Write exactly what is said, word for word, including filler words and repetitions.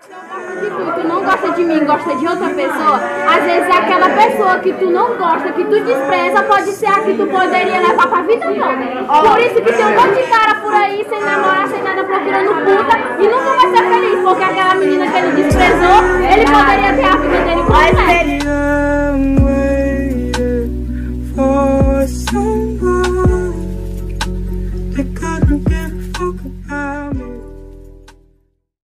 De tu, tu não gosta de mim, gosta de outra pessoa, às vezes aquela pessoa que tu não gosta, que tu despreza, pode ser a que tu poderia levar pra vida toda. Por isso que tem um monte de cara por aí, sem namorar, sem nada, procurando puta, e nunca vai ser feliz, porque aquela menina que ele desprezou, ele poderia ter a vida dele completa.